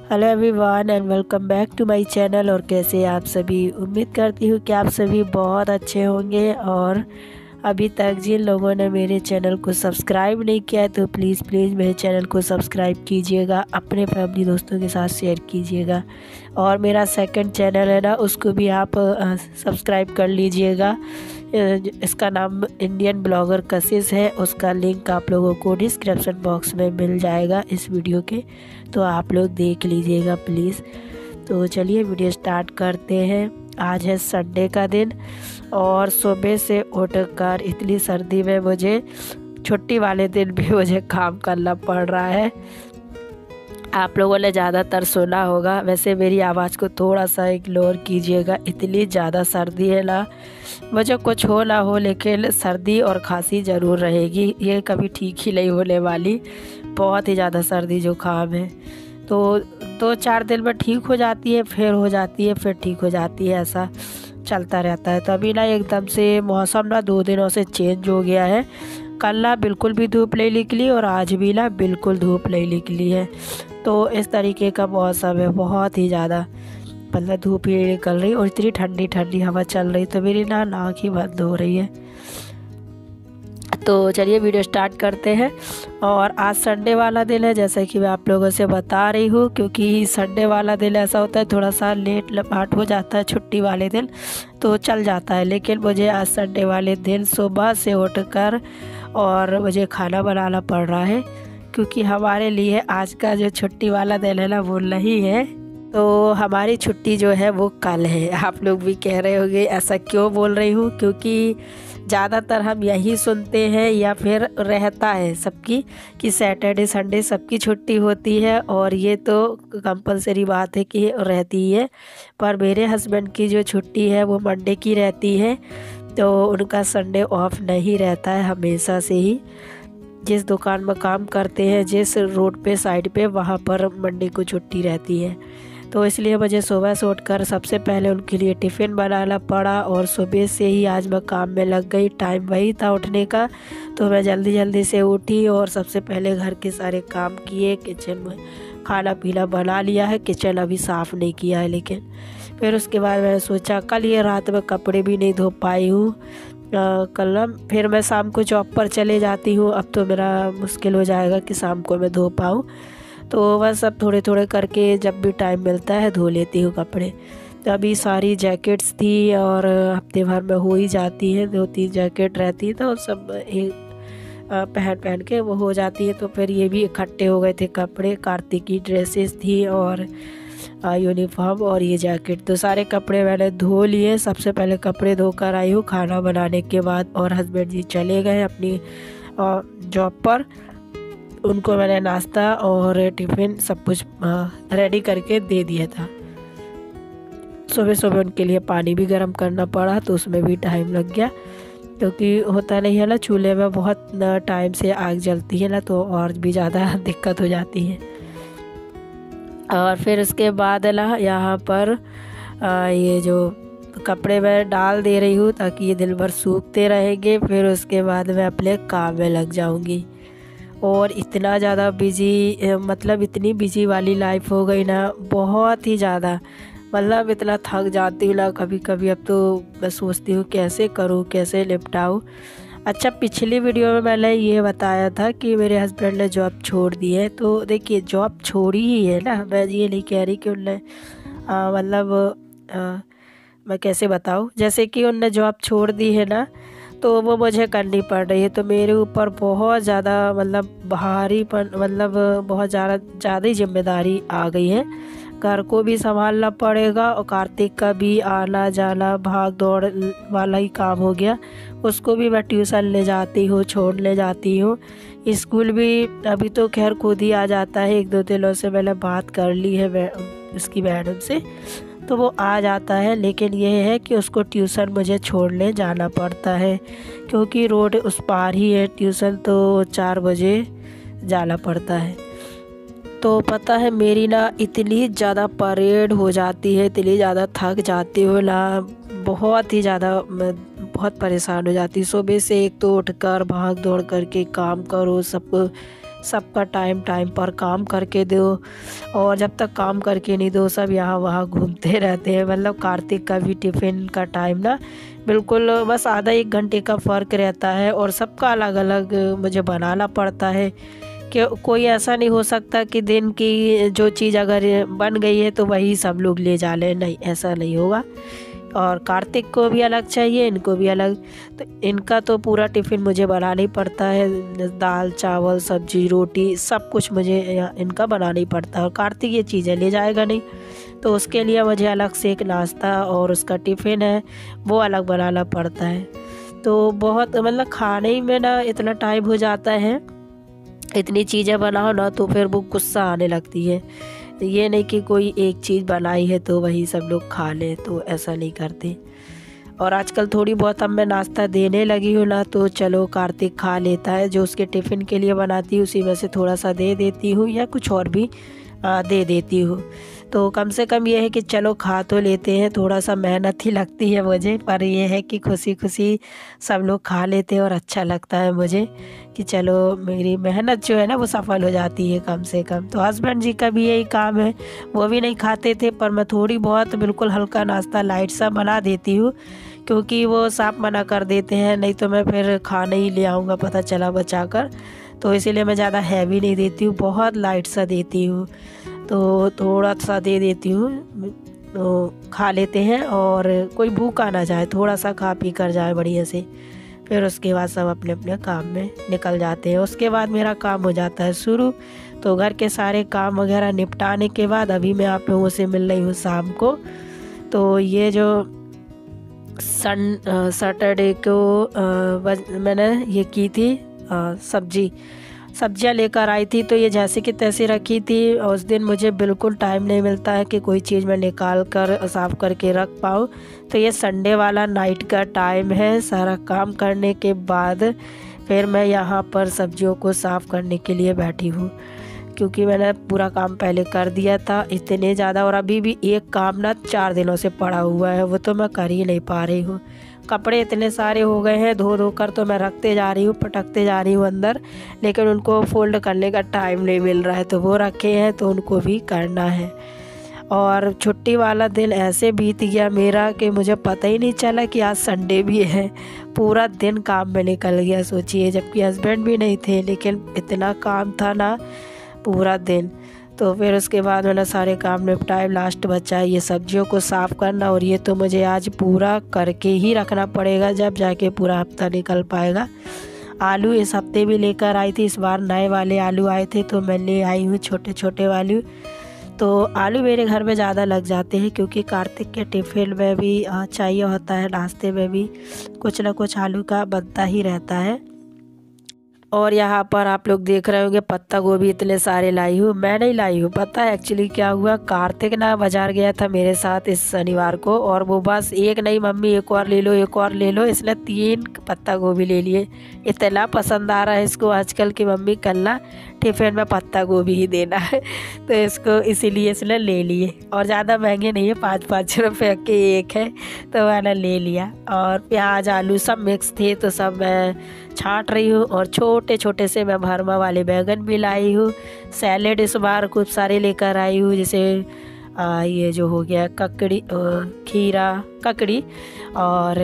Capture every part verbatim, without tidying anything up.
Hello everyone and welcome back to my channel. और कैसे आप सभी, उम्मीद करती हूँ कि आप सभी बहुत अच्छे होंगे। और अभी तक जिन लोगों ने मेरे चैनल को सब्सक्राइब नहीं किया है तो प्लीज़ प्लीज़ मेरे चैनल को सब्सक्राइब कीजिएगा, अपने फैमिली दोस्तों के साथ शेयर कीजिएगा। और मेरा सेकंड चैनल है ना, उसको भी आप सब्सक्राइब कर लीजिएगा। इसका नाम इंडियन ब्लॉगर कशिश है। उसका लिंक आप लोगों को डिस्क्रिप्शन बॉक्स में मिल जाएगा इस वीडियो के, तो आप लोग देख लीजिएगा प्लीज़। तो चलिए वीडियो स्टार्ट करते हैं। आज है संडे का दिन और सुबह से उठकर इतनी सर्दी में मुझे छुट्टी वाले दिन भी मुझे काम करना पड़ रहा है। आप लोगों ने ज़्यादातर सुना होगा, वैसे मेरी आवाज़ को थोड़ा सा इग्नोर कीजिएगा। इतनी ज़्यादा सर्दी है ना, मुझे कुछ हो ना हो लेकिन सर्दी और खांसी ज़रूर रहेगी, ये कभी ठीक ही नहीं होने वाली। बहुत ही ज़्यादा सर्दी जुकाम है, तो दो चार दिन में ठीक हो जाती है, फिर हो जाती है, फिर ठीक हो जाती है, ऐसा चलता रहता है। तो अभी ना एकदम से मौसम ना दो दिनों से चेंज हो गया है। कल ना बिल्कुल भी धूप नहीं निकली और आज भी ना बिल्कुल धूप नहीं निकली है। तो इस तरीके का मौसम है, बहुत ही ज़्यादा मतलब धूप ही निकल रही और इतनी ठंडी ठंडी हवा चल रही, तो मेरी ना नाक ही बंद हो रही है। तो चलिए वीडियो स्टार्ट करते हैं। और आज संडे वाला दिन है, जैसा कि मैं आप लोगों से बता रही हूँ, क्योंकि संडे वाला दिन ऐसा होता है थोड़ा सा लेट लपाट हो जाता है छुट्टी वाले दिन, तो चल जाता है। लेकिन मुझे आज संडे वाले दिन सुबह से उठकर और मुझे खाना बनाना पड़ रहा है, क्योंकि हमारे लिए आज का जो छुट्टी वाला दिन है ना वो नहीं है। तो हमारी छुट्टी जो है वो कल है। आप लोग भी कह रहे होंगे ऐसा क्यों बोल रही हूँ, क्योंकि ज़्यादातर हम यही सुनते हैं या फिर रहता है सबकी कि सैटरडे संडे सबकी छुट्टी होती है, और ये तो कंपलसरी बात है कि रहती ही है। पर मेरे हस्बैंड की जो छुट्टी है वो मंडे की रहती है, तो उनका संडे ऑफ नहीं रहता है हमेशा से ही। जिस दुकान में काम करते हैं, जिस रोड पे साइड पे, वहाँ पर मंडे को छुट्टी रहती है। तो इसलिए मुझे सुबह से उठकर सबसे पहले उनके लिए टिफ़िन बनाना पड़ा, और सुबह से ही आज मैं काम में लग गई। टाइम वही था उठने का, तो मैं जल्दी जल्दी से उठी और सबसे पहले घर के सारे काम किए। किचन में खाना पीना बना लिया है, किचन अभी साफ़ नहीं किया है। लेकिन फिर उसके बाद मैंने सोचा कल ये रात में कपड़े भी नहीं धो पाई हूँ, कल ना फिर मैं शाम को जॉब पर चले जाती हूँ। अब तो मेरा मुश्किल हो जाएगा कि शाम को मैं धो पाऊँ, तो बस अब थोड़े थोड़े करके जब भी टाइम मिलता है धो लेती हूँ कपड़े। तो अभी सारी जैकेट्स थी और हफ्ते भर में हो ही जाती है, दो तीन जैकेट रहती है तो सब एक पहन पहन के वो हो जाती है। तो फिर ये भी इकट्ठे हो गए थे कपड़े, कार्तिक की ड्रेसेस थी और यूनिफॉर्म और ये जैकेट, तो सारे कपड़े मैंने धो लिए। सबसे पहले कपड़े धोकर आई हूँ खाना बनाने के बाद, और हस्बैंड जी चले गए अपनी जॉब पर। उनको मैंने नाश्ता और टिफ़िन सब कुछ रेडी करके दे दिया था। सुबह सुबह उनके लिए पानी भी गर्म करना पड़ा, तो उसमें भी टाइम लग गया, क्योंकि होता नहीं है ना चूल्हे में बहुत टाइम से आग जलती है ना, तो और भी ज़्यादा दिक्कत हो जाती है। और फिर उसके बाद ना यहाँ पर आ, ये जो कपड़े मैं डाल दे रही हूँ ताकि ये दिन भर सूखते रहेंगे। फिर उसके बाद मैं अपने काम में लग जाऊँगी। और इतना ज़्यादा बिजी, मतलब इतनी बिजी वाली लाइफ हो गई ना, बहुत ही ज़्यादा, मतलब इतना थक जाती हूँ ना कभी कभी। अब तो मैं सोचती हूँ कैसे करूँ, कैसे निपटाऊँ। अच्छा, पिछली वीडियो में मैंने ये बताया था कि मेरे हस्बैंड ने जॉब छोड़ दी है। तो देखिए जॉब छोड़ी ही है ना, मैं ये नहीं कह रही कि उनने मतलब मैं कैसे बताऊँ, जैसे कि उनने जॉब छोड़ दी है ना, तो वो मुझे करनी पड़ रही है। तो मेरे ऊपर बहुत ज़्यादा मतलब भारीपन, मतलब बहुत ज़्यादा ज़्यादा ही जिम्मेदारी आ गई है। घर को भी संभालना पड़ेगा और कार्तिक का भी आना जाना भाग दौड़ वाला ही काम हो गया। उसको भी मैं ट्यूशन ले जाती हूँ, छोड़ने जाती हूँ, स्कूल भी अभी तो खैर खुद ही आ जाता है। एक दो दिनों से मैंने बात कर ली है उसकी मैडम से, तो वो आ जाता है। लेकिन यह है कि उसको ट्यूशन मुझे छोड़ने जाना पड़ता है, क्योंकि रोड उस पार ही है ट्यूशन, तो चार बजे जाना पड़ता है। तो पता है मेरी ना इतनी ज़्यादा परेड हो जाती है, इतनी ज़्यादा थक जाती हूँ ना, बहुत ही ज़्यादा मैं बहुत परेशान हो जाती हूँ। सुबह से एक तो उठकर भाग दौड़ करके काम करो, सबको सबका टाइम टाइम पर काम करके दो, और जब तक काम करके नहीं दो सब यहाँ वहाँ घूमते रहते हैं। मतलब कार्तिक का भी टिफ़िन का टाइम ना बिल्कुल बस आधा एक घंटे का फ़र्क रहता है, और सबका अलग अलग मुझे बनाना पड़ता है कि कोई ऐसा नहीं हो सकता कि दिन की जो चीज़ अगर बन गई है तो वही सब लोग ले जा लें, नहीं ऐसा नहीं होगा। और कार्तिक को भी अलग चाहिए, इनको भी अलग, तो इनका तो पूरा टिफ़िन मुझे बनाना ही पड़ता है। दाल चावल सब्जी रोटी सब कुछ मुझे इनका बनाना ही पड़ता है, और कार्तिक ये चीज़ें ले जाएगा नहीं, तो उसके लिए मुझे अलग से एक नाश्ता और उसका टिफ़िन है वो अलग बनाना पड़ता है। तो बहुत मतलब खाने ही में ना इतना टाइम हो जाता है, इतनी चीज़ें बनाओ ना तो फिर वो गुस्सा आने लगती है। ये नहीं कि कोई एक चीज़ बनाई है तो वही सब लोग खा लें, तो ऐसा नहीं करते। और आजकल थोड़ी बहुत अब मैं नाश्ता देने लगी हूँ ना, तो चलो कार्तिक खा लेता है, जो उसके टिफ़िन के लिए बनाती हूँ उसी में से थोड़ा सा दे देती हूँ, या कुछ और भी आ, दे देती हूँ। तो कम से कम ये है कि चलो खा तो लेते हैं, थोड़ा सा मेहनत ही लगती है मुझे, पर ये है कि खुशी खुशी सब लोग खा लेते हैं और अच्छा लगता है मुझे कि चलो मेरी मेहनत जो है ना वो सफल हो जाती है कम से कम। तो हस्बैंड जी का भी यही काम है, वो भी नहीं खाते थे, पर मैं थोड़ी बहुत बिल्कुल हल्का नाश्ता लाइट सा बना देती हूँ, क्योंकि वो साफ मना कर देते हैं, नहीं तो मैं फिर खाने ही ले आऊँगा पता चला बचा कर, तो इसीलिए मैं ज़्यादा हैवी नहीं देती हूँ, बहुत लाइट सा देती हूँ। तो थोड़ा सा दे देती हूँ तो खा लेते हैं, और कोई भूखा ना जाए, थोड़ा सा खा पी कर जाए बढ़िया से, फिर उसके बाद सब अपने अपने काम में निकल जाते हैं। उसके बाद मेरा काम हो जाता है शुरू। तो घर के सारे काम वगैरह निपटाने के बाद अभी मैं आप लोगों से मिल रही हूँ शाम को। तो ये जो सन सैटरडे को आ, मैंने ये की थी सब्जी सब्जियां लेकर आई थी, तो ये जैसे कि तैसे रखी थी। उस दिन मुझे बिल्कुल टाइम नहीं मिलता है कि कोई चीज़ मैं निकाल कर साफ़ करके रख पाऊँ। तो ये संडे वाला नाइट का टाइम है, सारा काम करने के बाद फिर मैं यहाँ पर सब्जियों को साफ़ करने के लिए बैठी हूँ, क्योंकि मैंने पूरा काम पहले कर दिया था इतने ज़्यादा, और अभी भी एक काम ना चार दिनों से पड़ा हुआ है, वो तो मैं कर ही नहीं पा रही हूँ। कपड़े इतने सारे हो गए हैं, धो धो कर तो मैं रखते जा रही हूँ, पटकते जा रही हूँ अंदर, लेकिन उनको फोल्ड करने का टाइम नहीं मिल रहा है, तो वो रखे हैं तो उनको भी करना है। और छुट्टी वाला दिन ऐसे बीत गया मेरा कि मुझे पता ही नहीं चला कि आज संडे भी है, पूरा दिन काम में निकल गया सोचिए, जबकि हस्बैंड भी नहीं थे, लेकिन इतना काम था ना पूरा दिन। तो फिर उसके बाद मैंने सारे काम निपटाए, लास्ट बचा ये सब्जियों को साफ़ करना, और ये तो मुझे आज पूरा करके ही रखना पड़ेगा, जब जाके पूरा हफ्ता निकल पाएगा। आलू इस हफ्ते भी लेकर आई थी, इस बार नए वाले आलू आए थे तो मैं ले आई हूँ छोटे छोटे आलू। तो आलू मेरे घर में ज़्यादा लग जाते हैं, क्योंकि कार्तिक के टिफ़िन में भी चाहिए होता है, नाश्ते में भी कुछ ना कुछ आलू का बनता ही रहता है। और यहाँ पर आप लोग देख रहे होंगे पत्ता गोभी इतने सारे लाई हूँ, मैं नहीं लाई हूँ, पता है एक्चुअली क्या हुआ, कार्तिक ना बाज़ार गया था मेरे साथ इस शनिवार को, और वो बस एक नहीं मम्मी एक और ले लो एक और ले लो, इसलिए तीन पत्ता गोभी ले लिए। इतना पसंद आ रहा है इसको आजकल की मम्मी कल ना टिफ़िन में पत्ता गोभी ही देना है, तो इसको इसीलिए इसने ले लिए, और ज़्यादा महंगे नहीं है, पाँच पाँच रुपये के एक है, तो मैंने ले लिया। और प्याज आलू सब मिक्स थे तो सब मैं छाँट रही हूँ, और छोटे छोटे से मैं भरमा वाले बैगन भी लाई हूँ। सैलेड इस बार खूब सारे लेकर आई हूँ, जैसे आ, ये जो हो गया ककड़ी खीरा ककड़ी, और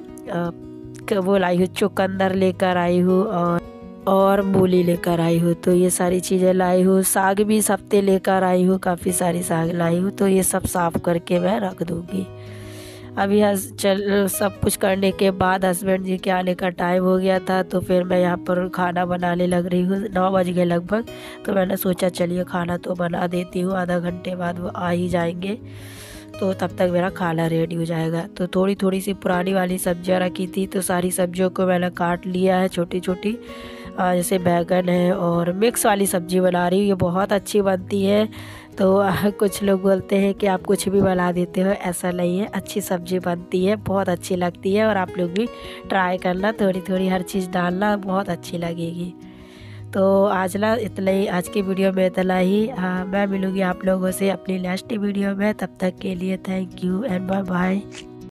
आ, वो लाई हूँ चुकंदर लेकर आई हूँ, और और मूली लेकर आई हूँ। तो ये सारी चीज़ें लाई हूँ, साग भी इस हफ्ते लेकर आई हूँ, काफ़ी सारी साग लाई हूँ, तो ये सब साफ़ करके मैं रख दूँगी। अभी हस चल सब कुछ करने के बाद हस्बैंड जी के आने का टाइम हो गया था, तो फिर मैं यहाँ पर खाना बनाने लग रही हूँ, नौ बज गए लगभग, तो मैंने सोचा चलिए खाना तो बना देती हूँ, आधा घंटे बाद वो आ ही जाएंगे, तो तब तक मेरा खाना रेडी हो जाएगा। तो थोड़ी थोड़ी सी पुरानी वाली सब्जियाँ रखी थी, तो सारी सब्जियों को मैंने काट लिया है छोटी छोटी, जैसे बैगन है, और मिक्स वाली सब्ज़ी बना रही हूँ, ये बहुत अच्छी बनती है। तो कुछ लोग बोलते हैं कि आप कुछ भी बना देते हो, ऐसा नहीं है, अच्छी सब्ज़ी बनती है, बहुत अच्छी लगती है, और आप लोग भी ट्राई करना, थोड़ी थोड़ी हर चीज़ डालना, बहुत अच्छी लगेगी। तो आज ना इतना ही, आज की वीडियो में इतना ही। हाँ, मैं मिलूँगी आप लोगों से अपनी नेक्स्ट वीडियो में, तब तक के लिए thank you and bye bye.